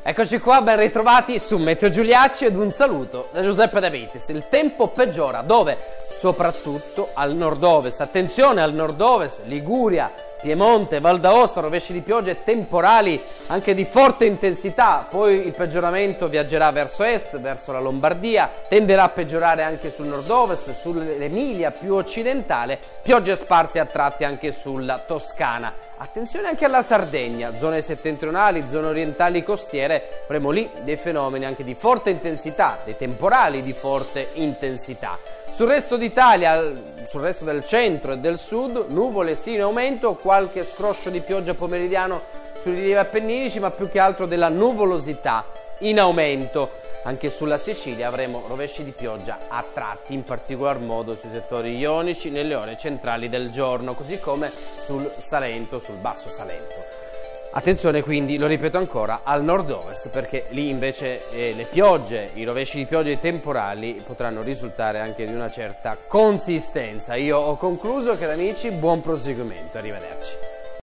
Eccoci qua, ben ritrovati su Meteo Giuliacci ed un saluto da Giuseppe De Vitis. Il tempo peggiora dove? Soprattutto al nord-ovest. Attenzione al nord-ovest, Liguria, Piemonte, Val d'Aosta, rovesci di piogge temporali anche di forte intensità. Poi il peggioramento viaggerà verso est, verso la Lombardia, tenderà a peggiorare anche sul nord-ovest, sull'Emilia più occidentale, piogge sparse a tratti anche sulla Toscana. Attenzione anche alla Sardegna, zone settentrionali, zone orientali costiere, avremo lì dei fenomeni anche di forte intensità, dei temporali di forte intensità. Sul resto d'Italia, sul resto del centro e del sud, nuvole sì in aumento, qualche scroscio di pioggia pomeridiano sui rilievi appenninici, ma più che altro della nuvolosità in aumento. Anche sulla Sicilia avremo rovesci di pioggia a tratti, in particolar modo sui settori ionici nelle ore centrali del giorno, così come sul Salento, sul basso Salento. Attenzione quindi, lo ripeto ancora, al nord-ovest, perché lì invece le piogge, i rovesci di piogge temporali potranno risultare anche di una certa consistenza. Io ho concluso, cari amici, buon proseguimento, arrivederci.